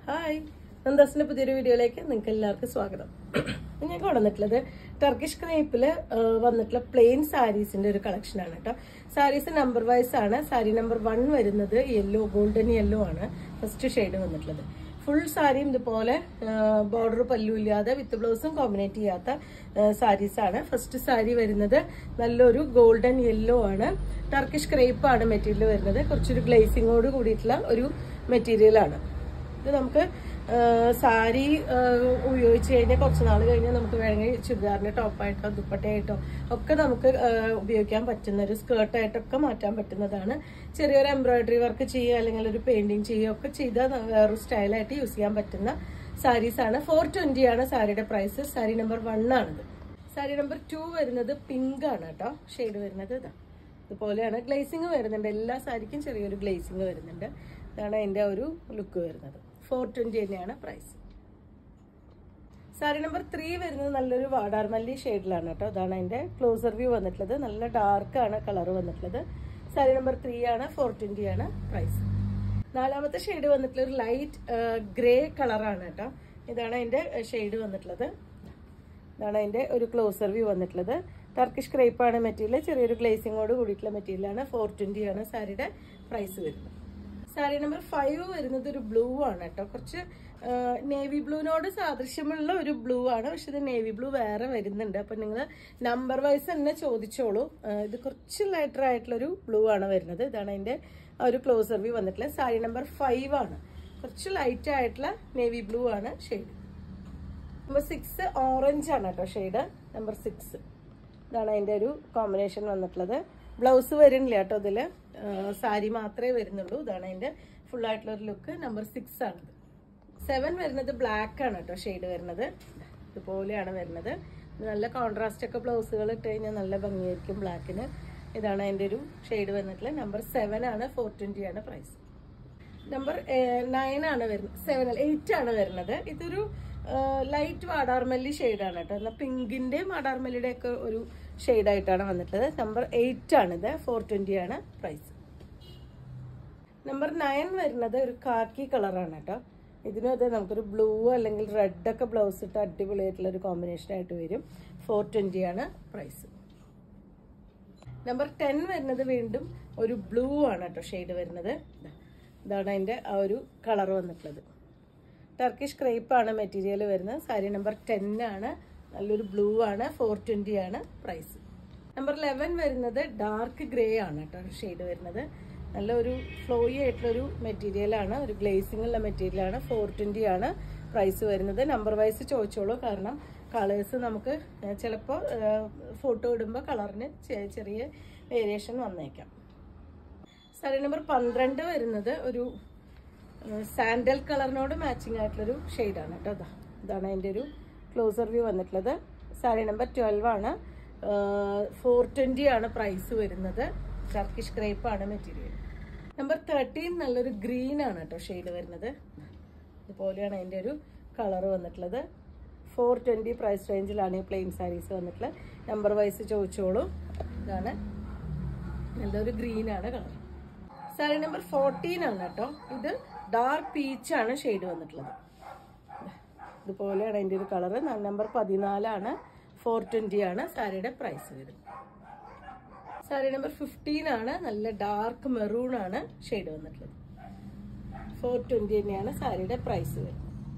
Hi, നന്ദാസിന്റെ പുതിയൊരു വീഡിയോയിലേക്ക് നിങ്ങൾക്ക് എല്ലാവർക്കും സ്വാഗതം. ഞാൻ കൊണ്ടുവന്നിട്ടുള്ളത് ടർക്കിഷ് ക്രേപ്പിൽ വന്നിട്ടുള്ള പ്ലെയിൻ സാരീസിന്റെ ഒരു കളക്ഷൻ ആണ് കേട്ടോ. സാരീസ് നമ്പർ വൈസ് ആണ്. സാരി നമ്പർ 1 വരുന്നത് യെല്ലോ, ഗോൾഡൻ യെല്ലോ ആണ് ഫസ്റ്റ് ഷെയ്ഡ് വന്നിട്ടുള്ളത്. ഫുൾ സാരിയും ഇതുപോലെ ബോർഡർ പല്ലു ഇല്ലാതെ വിത്ത് ബ്ലൗസും കോമ്പിനേറ്റ് ചെയ്യാത്ത സാരീസ് ആണ്. ഫസ്റ്റ് സാരി വരുന്നത് നല്ലൊരു ഗോൾഡൻ യെല്ലോ ആണ്. ടർക്കിഷ് ക്രേപ്പ് ആണ് മെറ്റീരിയൽ വരുന്നത്. കുറച്ചൊരു ഗ്ലേസിങ്ങോട് കൂടിയിട്ടുള്ള ഒരു മെറ്റീരിയൽ ആണ്. ഇത് നമുക്ക് സാരി ഉപയോഗിച്ച് കഴിഞ്ഞാൽ കുറച്ച് നാൾ കഴിഞ്ഞാൽ നമുക്ക് വേണമെങ്കിൽ ചുരിദാറിന്റെ ടോപ്പായിട്ടോ ദുപ്പട്ടയായിട്ടോ ഒക്കെ നമുക്ക് ഉപയോഗിക്കാൻ പറ്റുന്ന ഒരു സ്കേർട്ടായിട്ടൊക്കെ മാറ്റാൻ പറ്റുന്നതാണ്. ചെറിയൊരു എംബ്രോയിഡറി വർക്ക് ചെയ്യുക അല്ലെങ്കിൽ ഒരു പെയിന്റിങ് ചെയ്യുക ഒക്കെ ചെയ്താൽ വേറൊരു സ്റ്റൈലായിട്ട് യൂസ് ചെയ്യാൻ പറ്റുന്ന സാരീസ് ആണ്. 420 ആണ് സാരിയുടെ പ്രൈസ്. സാരി നമ്പർ 1 ആണിത്. സാരി നമ്പർ 2 വരുന്നത് പിങ്ക് ആണ് കേട്ടോ. ഷെയ്ഡ് വരുന്നത് ഇതുപോലെയാണ്. ഗ്ലേസിങ് വരുന്നുണ്ട്. എല്ലാ സാരിക്കും ചെറിയൊരു ഗ്ലേസിങ് വരുന്നുണ്ട്. ഇതാണ് അതിന്റെ ഒരു ലുക്ക് വരുന്നത്. 420 തന്നെയാണ് പ്രൈസ്. സാരി നമ്പർ 3 വരുന്നത് നല്ലൊരു വാടാർമല്ലി ഷെയ്ഡിലാണ് കേട്ടോ. ഇതാണ് അതിന്റെ ക്ലോസർ വ്യൂ വന്നിട്ടുള്ളത്. നല്ല ഡാർക്ക് ആണ് കളർ വന്നിട്ടുള്ളത്. സാരി നമ്പർ 3 ആണ്. 420 ആണ് പ്രൈസ്. നാലാമത്തെ ഷെയ്ഡ് വന്നിട്ടുള്ള ഒരു ലൈറ്റ് ഗ്രേ കളറാണ് കേട്ടോ. ഇതാണ് അതിന്റെ ഷെയ്ഡ് വന്നിട്ടുള്ളത്. ഇതാണ് അതിന്റെ ഒരു ക്ലോസർ വ്യൂ വന്നിട്ടുള്ളത്. ടർക്കിഷ് ക്രേപ്പ് ആണ് മെറ്റീരിയൽ. ചെറിയൊരു ഗ്ലേസിങ്ങോട് കൂടിയിട്ടുള്ള മെറ്റീരിയലാണ്. 420 ആണ് സാരിയുടെ പ്രൈസ് വരുന്നത്. സാരി നമ്പർ 5 വരുന്നത് ഒരു ബ്ലൂ ആണ് കേട്ടോ. കുറച്ച് നേവി ബ്ലൂവിനോട് സാദൃശ്യമുള്ള ഒരു ബ്ലൂ ആണ്. പക്ഷെ ഇത് നേവി ബ്ലൂ വേറെ വരുന്നുണ്ട്. അപ്പൊ നിങ്ങൾ നമ്പർ വൈസ് തന്നെ ചോദിച്ചോളൂ. ഇത് കുറച്ച് ലൈറ്റർ ആയിട്ടുള്ളൊരു ബ്ലൂ ആണ് വരുന്നത്. ഇതാണ് അതിന്റെ ഒരു ക്ലോസർ വ്യൂ വന്നിട്ടുള്ളത്. സാരി നമ്പർ 5 ആണ്. കുറച്ച് ലൈറ്റ് ആയിട്ടുള്ള നേവി ബ്ലൂ ആണ് ഷെയ്ഡ്. നമ്പർ 6 ഓറഞ്ച് ആണ് കേട്ടോ ഷെയ്ഡ്. നമ്പർ 6 ഇതാണ് അതിന്റെ ഒരു കോമ്പിനേഷൻ വന്നിട്ടുള്ളത്. ബ്ലൗസ് വരുന്നില്ല കേട്ടോ. ഇതില് സാരി മാത്രമേ വരുന്നുള്ളൂ. ഇതാണ് അതിന്റെ ഫുൾ ആയിട്ടുള്ള ഒരു ലുക്ക്. നമ്പർ 6 ആണിത്. 7 വരുന്നത് ബ്ലാക്ക് ആണ് കേട്ടോ ഷെയ്ഡ് വരുന്നത്. ഇതുപോലെയാണ് വരുന്നത്. നല്ല കോൺട്രാസ്റ്റ് ഒക്കെ ബ്ലൗസുകൾ ഇട്ട് കഴിഞ്ഞാൽ നല്ല ഭംഗിയായിരിക്കും ബ്ലാക്കിന്. ഇതാണ് അതിന്റെ ഒരു ഷെയ്ഡ് വന്നിട്ടുള്ളത്. നമ്പർ 7 ആണ്. 420 ആണ് പ്രൈസ്. നമ്പർ 9 ആണ് വരുന്നത്. 8 ആണ് വരുന്നത്. ഇതൊരു ലൈറ്റ് വാടാർമല്ലി ഷെയ്ഡാണ് കേട്ടോ. എന്നാൽ പിങ്കിന്റെ വാടാർമല്ലിയുടെ ഒക്കെ ഒരു ഷെയ്ഡായിട്ടാണ് വന്നിട്ടുള്ളത്. നമ്പർ 8 ആണിത്. 420 ആണ് പ്രൈസ്. നമ്പർ 9 വരുന്നത് ഒരു കാക്കി കളറാണ് കേട്ടോ. ഇതിനും അതെ നമുക്കൊരു ബ്ലൂ അല്ലെങ്കിൽ റെഡ് ഒക്കെ ബ്ലൗസ് ഇട്ട് അടിപൊളിയായിട്ടുള്ള ഒരു കോമ്പിനേഷൻ ആയിട്ട് വരും. 420 ആണ് പ്രൈസ്. നമ്പർ 10 വരുന്നത് വീണ്ടും ഒരു ബ്ലൂ ആണ് കേട്ടോ ഷെയ്ഡ് വരുന്നത്. ഇതാണ് അതിന്റെ ആ ഒരു കളർ വന്നിട്ടുള്ളത്. ടർക്കിഷ് ക്രേപ്പ് ആണ് മെറ്റീരിയൽ വരുന്നത്. സാരി നമ്പർ 10 ആണ്. നല്ലൊരു ബ്ലൂ ആണ്. 420 ആണ് പ്രൈസ്. നമ്പർ 11 വരുന്നത് ഡാർക്ക് ഗ്രേ ആണ് കേട്ടോ ഷെയ്ഡ് വരുന്നത്. നല്ലൊരു ഫ്ലോയി ആയിട്ടുള്ളൊരു മെറ്റീരിയൽ ആണ്. ഒരു ഗ്ലേസിംഗ് ഉള്ള മെറ്റീരിയൽ ആണ്. 420 ആണ് പ്രൈസ് വരുന്നത്. നമ്പർ വൈസ് ചോദിച്ചോളൂ. കാരണം കളേഴ്സ് നമുക്ക് ചിലപ്പോൾ ഫോട്ടോ ഇടുമ്പോൾ കളറിന് ചെറിയ വേരിയേഷൻ വന്നേക്കാം. സാരി നമ്പർ 12 വരുന്നത് ഒരു സാൻഡൽ കളറിനോട് മാച്ചിങ് ആയിട്ടുള്ളൊരു ഷെയ്ഡാണ് കേട്ടോ. ഇതാണ് അതിൻ്റെ ഒരു ക്ലോസർ വ്യൂ വന്നിട്ടുള്ളത്. സാരി നമ്പർ 12 ആണ്. 420 ആണ് പ്രൈസ് വരുന്നത്. ടർക്കിഷ് ക്രേപ്പ് ആണ് മെറ്റീരിയൽ. നമ്പർ 13 നല്ലൊരു ഗ്രീൻ ആണ് കേട്ടോ ഷെയ്ഡ് വരുന്നത്. ഇതുപോലെയാണ് അതിൻ്റെ ഒരു കളർ വന്നിട്ടുള്ളത്. 420 പ്രൈസ് റേഞ്ചിലാണ് ഈ പ്ലെയിൻ സാരീസ് വന്നിട്ടുള്ളത്. നമ്പർ വൈസ് ചോദിച്ചോളൂ. ഇതാണ് നല്ലൊരു ഗ്രീൻ ആണ് കളർ. സാരി നമ്പർ 14 ആണ് കേട്ടോ. ഇത് ഡാർക്ക് പീച്ച് ആണ് ഷെയ്ഡ് വന്നിട്ടുള്ളത്. ഇതുപോലെയാണ് അതിൻ്റെ ഒരു കളർ. നമ്പർ 14 ആണ്. 420 ആണ് സാരിയുടെ പ്രൈസ് വരുന്നത്. സാരി നമ്പർ 15 ആണ്. നല്ല ഡാർക്ക് മെറൂൺ ആണ് ഷെയ്ഡ് വന്നിട്ടുള്ളത്. 420 തന്നെയാണ് സാരിയുടെ പ്രൈസ് വരുന്നത്.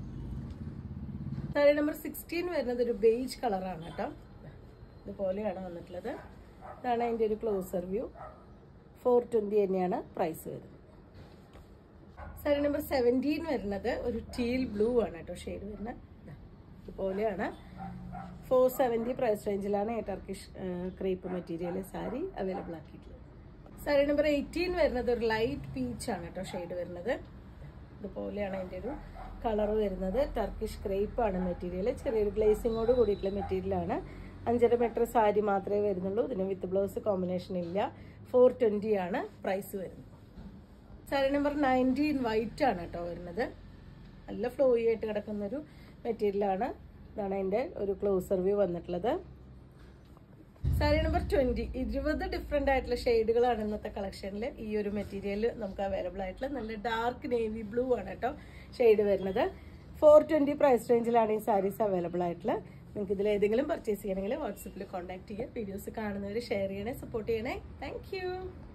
സാരി നമ്പർ 16 വരുന്നത് ഒരു ബേജ് കളറാണ് കേട്ടോ. ഇതുപോലെയാണ് വന്നിട്ടുള്ളത്. ഇതാണ് അതിൻ്റെ ഒരു ക്ലോസർ വ്യൂ. 420 തന്നെയാണ് പ്രൈസ് വരുന്നത്. സാരി നമ്പർ 17 വരുന്നത് ഒരു ടീൽ ബ്ലൂ ആണ് കേട്ടോ ഷെയ്ഡ് വരുന്നത്. ഇതുപോലെയാണ്. 470 പ്രൈസ് റേഞ്ചിലാണ് ഈ Turkish crepe material sari available ആക്കിയിട്ടുള്ളത്. സാരി നമ്പർ 18 വരുന്നത് ഒരു ലൈറ്റ് പീച്ച് ആണ് കേട്ടോ ഷെയ്ഡ് വരുന്നത്. ഇതുപോലെയാണ് അതിൻ്റെ ഒരു കളർ വരുന്നത്. ടർക്കിഷ് ക്രേപ്പ് ആണ് മെറ്റീരിയൽ. ചെറിയൊരു ഗ്ലേസിങ്ങോട് കൂടിയിട്ടുള്ള മെറ്റീരിയലാണ്. 5.5 മീറ്റർ സാരി മാത്രമേ വരുന്നുള്ളൂ. ഇതിന് വിത്ത് ബ്ലൗസ് കോമ്പിനേഷൻ ഇല്ല. 420 ആണ് പ്രൈസ് വരുന്നത്. സാരി നമ്പർ 19 വൈറ്റ് ആണ് കേട്ടോ വരുന്നത്. നല്ല ഫ്ലോയി ആയിട്ട് കിടക്കുന്നൊരു മെറ്റീരിയലാണ്. ഇതാണ് അതിൻ്റെ ഒരു ക്ലോസർ വ്യൂ വന്നിട്ടുള്ളത്. സാരി നമ്പർ 20. 20 ഡിഫറെന്റ് ആയിട്ടുള്ള ഷെയ്ഡുകളാണ് ഇന്നത്തെ കളക്ഷനിൽ. ഈ ഒരു മെറ്റീരിയൽ നമുക്ക് അവൈലബിൾ ആയിട്ടുള്ള നല്ല ഡാർക്ക് നേവി ബ്ലൂ ആണ് കേട്ടോ ഷെയ്ഡ് വരുന്നത്. 420 പ്രൈസ് റേഞ്ചിലാണ് ഈ സാരീസ് അവൈലബിൾ ആയിട്ടുള്ളത്. നിങ്ങൾക്ക് ഇതിൽ ഏതെങ്കിലും പർച്ചേസ് ചെയ്യണമെങ്കിൽ വാട്സപ്പിൽ കോൺടാക്ട് ചെയ്യുക. വീഡിയോസ് കാണുന്നവർ ഷെയർ ചെയ്യണേ, സപ്പോർട്ട് ചെയ്യണേ. താങ്ക്